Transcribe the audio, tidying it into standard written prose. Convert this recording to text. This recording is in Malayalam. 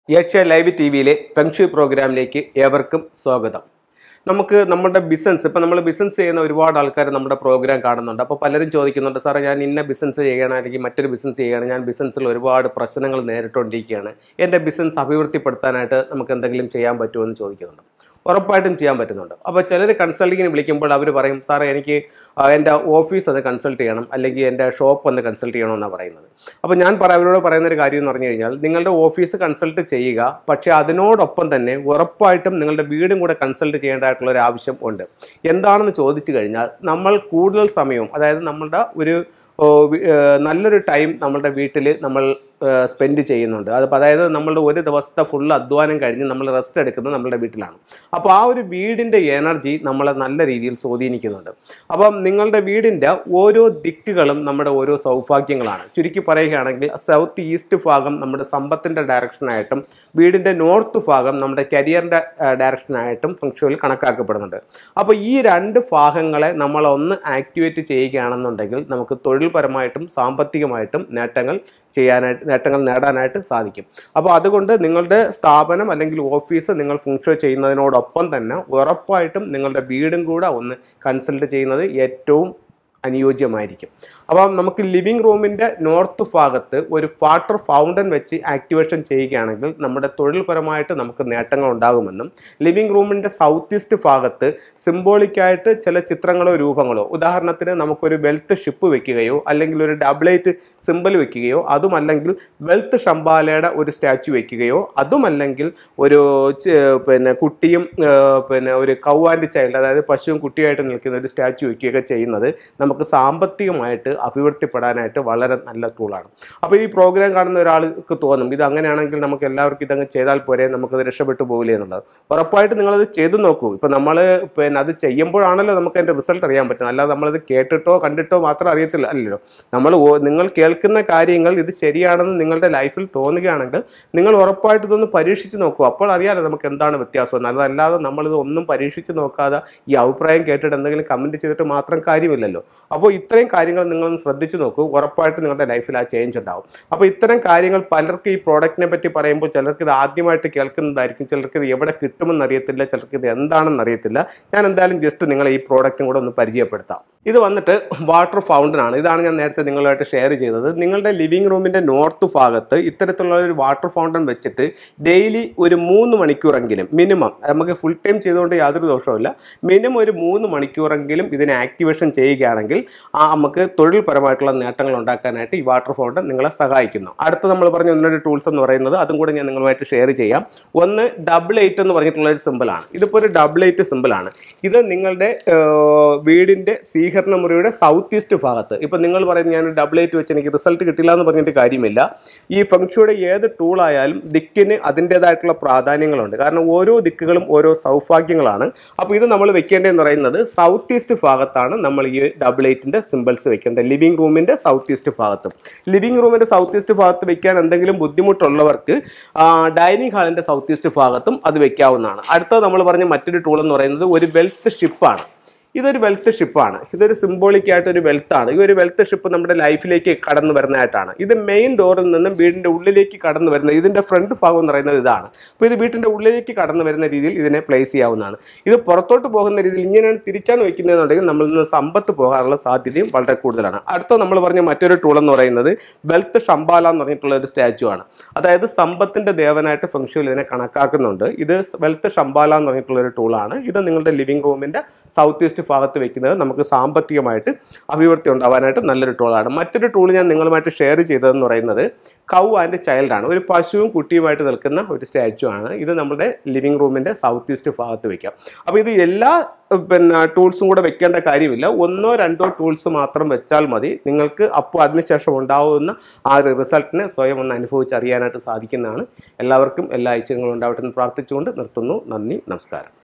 ഏഷ്യ ലൈവ് ടി വിയിലെ ഫെങ്ഷുയി പ്രോഗ്രാമിലേക്ക് ഏവർക്കും സ്വാഗതം. നമുക്ക് നമ്മുടെ ബിസിനസ് ഇപ്പം നമ്മൾ ബിസിനസ് ചെയ്യുന്ന ഒരുപാട് ആൾക്കാർ നമ്മുടെ പ്രോഗ്രാം കാണുന്നുണ്ട്. അപ്പോൾ പലരും ചോദിക്കുന്നുണ്ട്, സാറേ ഞാൻ ഇന്ന ബിസിനസ് ചെയ്യണം അല്ലെങ്കിൽ മറ്റൊരു ബിസിനസ് ചെയ്യണം, ഞാൻ ബിസിനസ്സിൽ ഒരുപാട് പ്രശ്നങ്ങൾ നേരിട്ടുകൊണ്ടിരിക്കുകയാണ്, എൻ്റെ ബിസിനസ് അഭിവൃദ്ധിപ്പെടുത്താനായിട്ട് നമുക്ക് എന്തെങ്കിലും ചെയ്യാൻ പറ്റുമോ എന്ന് ചോദിക്കുന്നുണ്ട്. ഉറപ്പായിട്ടും ചെയ്യാൻ പറ്റുന്നുണ്ട്. അപ്പോൾ ചിലർ കൺസൾട്ടിങ്ങിന് വിളിക്കുമ്പോൾ അവർ പറയും, സാറേ എനിക്ക് എൻ്റെ ഓഫീസ് ഒന്ന് കൺസൾട്ട് ചെയ്യണം അല്ലെങ്കിൽ എൻ്റെ ഷോപ്പ് ഒന്ന് കൺസൾട്ട് ചെയ്യണമെന്നാണ് പറയുന്നത്. അപ്പോൾ ഞാൻ അവരോട് പറയുന്നൊരു കാര്യം എന്ന് പറഞ്ഞു കഴിഞ്ഞാൽ, നിങ്ങളുടെ ഓഫീസ് കൺസൾട്ട് ചെയ്യുക, പക്ഷേ അതിനോടൊപ്പം തന്നെ ഉറപ്പായിട്ടും നിങ്ങളുടെ വീടും കൂടെ കൺസൾട്ട് ചെയ്യേണ്ടതായിട്ടുള്ള ഒരു ആവശ്യം ഉണ്ട്. എന്താണെന്ന് ചോദിച്ചു കഴിഞ്ഞാൽ, നമ്മൾ കൂടുതൽ സമയവും, അതായത് നമ്മളുടെ ഒരു നല്ലൊരു ടൈം നമ്മളുടെ വീട്ടിൽ നമ്മൾ സ്പെൻഡ് ചെയ്യുന്നുണ്ട്. അതായത് നമ്മളുടെ ഒരു ദിവസത്തെ ഫുൾ അധ്വാനം കഴിഞ്ഞ് നമ്മൾ റെസ്റ്റ് എടുക്കുന്നത് നമ്മളുടെ വീട്ടിലാണ്. അപ്പോൾ ആ ഒരു വീടിൻ്റെ എനർജി നമ്മളെ നല്ല രീതിയിൽ സ്വാധീനിക്കുന്നുണ്ട്. അപ്പം നിങ്ങളുടെ വീടിൻ്റെ ഓരോ ദിക്കുകളും നമ്മുടെ ഓരോ സൗഭാഗ്യങ്ങളാണ്. ചുരുക്കി പറയുകയാണെങ്കിൽ, സൗത്ത് ഈസ്റ്റ് ഭാഗം നമ്മുടെ സമ്പത്തിൻ്റെ ഡയറക്ഷനായിട്ടും വീടിൻ്റെ നോർത്ത് ഭാഗം നമ്മുടെ കരിയറിൻ്റെ ഡയറക്ഷനായിട്ടും ഫെങ്ഷുയിൽ കണക്കാക്കപ്പെടുന്നുണ്ട്. അപ്പോൾ ഈ രണ്ട് ഭാഗങ്ങളെ നമ്മളൊന്ന് ആക്ടിവേറ്റ് ചെയ്യുകയാണെന്നുണ്ടെങ്കിൽ നമുക്ക് തൊഴിൽപരമായിട്ടും സാമ്പത്തികമായിട്ടും നേട്ടങ്ങൾ നേടാനായിട്ട് സാധിക്കും. അപ്പോൾ അതുകൊണ്ട് നിങ്ങളുടെ സ്ഥാപനം അല്ലെങ്കിൽ ഓഫീസ് നിങ്ങൾ ഫെങ്ഷുയി ചെയ്യുന്നതിനോടൊപ്പം തന്നെ ഉറപ്പായിട്ടും നിങ്ങളുടെ വീടും കൂടെ ഒന്ന് കൺസൾട്ട് ചെയ്യുന്നത് ഏറ്റവും അനുയോജ്യമായിരിക്കും. അപ്പം നമുക്ക് ലിവിങ് റൂമിൻ്റെ നോർത്ത് ഭാഗത്ത് ഒരു വാട്ടർ ഫൗണ്ടൻ വെച്ച് ആക്ടിവേഷൻ ചെയ്യുകയാണെങ്കിൽ നമ്മുടെ തൊഴിൽപരമായിട്ട് നമുക്ക് നേട്ടങ്ങൾ ഉണ്ടാകുമെന്നും, ലിവിങ് റൂമിൻ്റെ സൗത്ത് ഈസ്റ്റ് ഭാഗത്ത് സിംബോളിക്കായിട്ട് ചില ചിത്രങ്ങളോ രൂപങ്ങളോ, ഉദാഹരണത്തിന് നമുക്കൊരു വെൽത്ത് ഷിപ്പ് വെക്കുകയോ അല്ലെങ്കിൽ ഒരു ഡബിളേറ്റ് സിമ്പിൾ വെക്കുകയോ, അതുമല്ലെങ്കിൽ വെൽത്ത് ഷംബാലയുടെ ഒരു സ്റ്റാച്ചു വെക്കുകയോ, അതുമല്ലെങ്കിൽ ഒരു കുട്ടിയും ഒരു കൗ ആൻഡ് ചൈൽഡ്, അതായത് പശുവും കുട്ടിയായിട്ട് നിൽക്കുന്ന ഒരു സ്റ്റാച്ചു വെക്കുകയൊക്കെ ചെയ്യുന്നത് നമുക്ക് സാമ്പത്തികമായിട്ട് അഭിവൃദ്ധിപ്പെടാനായിട്ട് വളരെ നല്ല ടൂളാണ്. അപ്പോൾ ഈ പ്രോഗ്രാം കാണുന്ന ഒരാൾക്ക് തോന്നും, ഇത് അങ്ങനെയാണെങ്കിൽ നമുക്ക് എല്ലാവർക്കും ഇതങ്ങ് ചെയ്താൽ പോരെ, നമുക്കത് രക്ഷപ്പെട്ടു പോകില്ലേ എന്നുള്ളത്. ഉറപ്പായിട്ട് നിങ്ങളത് ചെയ്തു നോക്കൂ. ഇപ്പം നമ്മൾ അത് ചെയ്യുമ്പോഴാണല്ലോ നമുക്ക് അതിൻ്റെ റിസൾട്ട് അറിയാൻ പറ്റുന്നത്. അല്ലാതെ നമ്മളത് കേട്ടിട്ടോ കണ്ടിട്ടോ മാത്രം അറിയത്തില്ല അല്ലല്ലോ. നിങ്ങൾ കേൾക്കുന്ന കാര്യങ്ങൾ ഇത് ശരിയാണെന്ന് നിങ്ങളുടെ ലൈഫിൽ തോന്നുകയാണെങ്കിൽ നിങ്ങൾ ഉറപ്പായിട്ട് ഇതൊന്ന് പരീക്ഷിച്ച് നോക്കൂ. അപ്പോൾ അറിയാലോ നമുക്ക് എന്താണ് വ്യത്യാസം. അതല്ലാതെ നമ്മളിത് ഒന്നും പരീക്ഷിച്ച് നോക്കാതെ ഈ അഭിപ്രായം കേട്ടിട്ട് എന്തെങ്കിലും കമൻറ്റ് ചെയ്തിട്ട് മാത്രം കാര്യമില്ലല്ലോ. അപ്പോൾ ഇത്രയും കാര്യങ്ങൾ നിങ്ങളൊന്ന് ശ്രദ്ധിച്ചു നോക്കൂ. ഉറപ്പായിട്ട് നിങ്ങളുടെ ലൈഫിൽ ആ ചേഞ്ച് ഉണ്ടാവും. അപ്പോൾ ഇത്തരം കാര്യങ്ങൾ പലർക്കും ഈ പ്രോഡക്റ്റിനെ പറ്റി പറയുമ്പോൾ ചിലർക്ക് ഇത് ആദ്യമായിട്ട് കേൾക്കുന്നതായിരിക്കും, ചിലർക്ക് ഇത് എവിടെ കിട്ടുമെന്ന് അറിയത്തില്ല, ചിലർക്ക് ഇത് എന്താണെന്ന് അറിയത്തില്ല. ഞാൻ എന്തായാലും ജസ്റ്റ് നിങ്ങളെ ഈ പ്രോഡക്റ്റും കൂടെ ഒന്ന് പരിചയപ്പെടുത്താം. ഇത് വന്നിട്ട് വാട്ടർ ഫൗണ്ടൻ ആണ്. ഇതാണ് ഞാൻ നേരത്തെ നിങ്ങളുമായിട്ട് ഷെയർ ചെയ്തത്. നിങ്ങളുടെ ലിവിങ് റൂമിൻ്റെ നോർത്ത് ഭാഗത്ത് ഇത്തരത്തിലുള്ള ഒരു വാട്ടർ ഫൗണ്ടൻ വെച്ചിട്ട് ഡെയിലി ഒരു 3 മണിക്കൂറെങ്കിലും മിനിമം, നമുക്ക് ഫുൾ ടൈം ചെയ്തുകൊണ്ട് യാതൊരു ദോഷവുമില്ല, മിനിമം ഒരു 3 മണിക്കൂറെങ്കിലും ഇതിനെ ആക്ടിവേഷൻ ചെയ്യുകയാണെങ്കിൽ നമുക്ക് തൊഴിൽപരമായിട്ടുള്ള നേട്ടങ്ങൾ ഉണ്ടാക്കാനായിട്ട് ഈ വാട്ടർ ഫൗണ്ടൻ നിങ്ങളെ സഹായിക്കുന്നു. അടുത്ത നമ്മൾ പറഞ്ഞ 1-2 ടൂൾസ് എന്ന് പറയുന്നത് അതും കൂടെ ഞാൻ നിങ്ങളുമായിട്ട് ഷെയർ ചെയ്യാം. ഒന്ന് ഡബിൾ 8 എന്ന് പറഞ്ഞിട്ടുള്ള ഒരു സിമ്പിളാണ്. ഇതിപ്പോൾ ഒരു ഡബിൾ 8 സിമ്പിളാണ്. ഇത് നിങ്ങളുടെ വീടിൻ്റെ സ്വീകരണ മുറിയുടെ സൗത്ത് ഈസ്റ്റ് ഭാഗത്ത്, ഇപ്പം നിങ്ങൾ പറയുന്നത് ഞാൻ ഡബിൾ 8 വെച്ച് എനിക്ക് റിസൾട്ട് കിട്ടില്ല എന്ന് പറഞ്ഞിട്ട് കാര്യമില്ല. ഈ ഫെങ്ഷുയുടെ ഏത് ടൂളായാലും ദിക്കിന് അതിൻ്റേതായിട്ടുള്ള പ്രാധാന്യങ്ങളുണ്ട്. കാരണം ഓരോ ദിക്കുകളും ഓരോ സൗഭാഗ്യങ്ങളാണ്. അപ്പോൾ ഇത് നമ്മൾ വെക്കേണ്ടതെന്ന് പറയുന്നത് സൗത്ത് ഈസ്റ്റ് ഭാഗത്താണ് നമ്മൾ ഈ ഡബിൾ 8ൻ്റെ സിമ്പിൾസ് വെക്കേണ്ടത്. ലിവിങ് റൂമിൻ്റെ സൗത്ത് ഈസ്റ്റ് ഭാഗത്തും. ലിവിങ് റൂമിൻ്റെ സൗത്ത് ഈസ്റ്റ് ഭാഗത്ത് വെക്കാൻ എന്തെങ്കിലും ബുദ്ധിമുട്ടുള്ളവർക്ക് ഡൈനിങ് ഹാളിൻ്റെ സൗത്ത് ഈസ്റ്റ് ഭാഗത്തും അത് വെക്കാവുന്നതാണ്. അടുത്തത് നമ്മൾ പറഞ്ഞ മറ്റൊരു ടൂൾ എന്ന് പറയുന്നത് ഒരു വെൽത്ത് ഷിപ്പാണ്. ഇതൊരു വെൽത്ത് ഷിപ്പാണ്. ഇതൊരു സിംബോളിക്കായിട്ടൊരു വെൽത്താണ്. ഈ ഒരു വെൽത്ത് ഷിപ്പ് നമ്മുടെ ലൈഫിലേക്ക് കടന്നു വരുന്നതായിട്ടാണ്. ഇത് മെയിൻ ഡോറിൽ നിന്നും വീടിൻ്റെ ഉള്ളിലേക്ക് കടന്നു വരുന്നത്, ഇതിൻ്റെ ഫ്രണ്ട് ഭാഗം എന്ന് പറയുന്നത് ഇതാണ്. അപ്പോൾ ഇത് വീട്ടിൻ്റെ ഉള്ളിലേക്ക് കടന്നു വരുന്ന രീതിയിൽ ഇതിനെ പ്ലേസ് ചെയ്യാവുന്നതാണ്. ഇത് പുറത്തോട്ട് പോകുന്ന രീതിയിൽ ഇങ്ങനെയാണ് തിരിച്ചാണ് വെക്കുന്നതെന്നുണ്ടെങ്കിൽ നമ്മളിൽ നിന്ന് സമ്പത്ത് പോകാനുള്ള സാധ്യതയും വളരെ കൂടുതലാണ്. അടുത്ത നമ്മൾ പറഞ്ഞ മറ്റൊരു ടൂൾ എന്ന് പറയുന്നത് വെൽത്ത് ഷംബാല എന്ന് പറഞ്ഞിട്ടുള്ള ഒരു സ്റ്റാച്ചു ആണ്. അതായത് സമ്പത്തിൻ്റെ ദേവനായിട്ട് ഫെങ്ഷുയിൽ ഇതിനെ കണക്കാക്കുന്നുണ്ട്. ഇത് വെൽത്ത് ഷംബാല എന്ന് പറഞ്ഞിട്ടുള്ള ഒരു ടൂളാണ്. ഇത് നിങ്ങളുടെ ലിവിങ് റൂമിൻ്റെ സൗത്ത് ഈസ്റ്റ് ഭാഗത്ത് വെക്കുന്നത് നമുക്ക് സാമ്പത്തികമായിട്ട് അഭിവൃദ്ധി ഉണ്ടാവാനായിട്ട് നല്ലൊരു ടൂളാണ്. മറ്റൊരു ടൂൾ ഞാൻ നിങ്ങളുമായിട്ട് ഷെയർ ചെയ്തതെന്ന് പറയുന്നത് കൗ ആൻഡ് ചൈൽഡ് ആണ്. ഒരു പശുവും കുട്ടിയുമായിട്ട് നിൽക്കുന്ന ഒരു സ്റ്റാച്ചു ആണ്. ഇത് നമ്മുടെ ലിവിങ് റൂമിൻ്റെ സൗത്ത് ഈസ്റ്റ് ഭാഗത്ത് വെക്കാം. അപ്പോൾ ഇത് എല്ലാ ടൂൾസും കൂടെ വെക്കേണ്ട കാര്യമില്ല. 1-2 ടൂൾസ് മാത്രം വെച്ചാൽ മതി. നിങ്ങൾക്ക് അപ്പോൾ അതിനുശേഷം ഉണ്ടാവുന്ന ആ ഒരു റിസൾട്ടിനെ സ്വയം ഒന്ന് അനുഭവിച്ചറിയാനായിട്ട് സാധിക്കുന്നതാണ്. എല്ലാവർക്കും എല്ലാ ഐശ്വര്യങ്ങളും ഉണ്ടാവട്ടെ എന്ന് പ്രാർത്ഥിച്ചുകൊണ്ട് നിർത്തുന്നു. നന്ദി, നമസ്കാരം.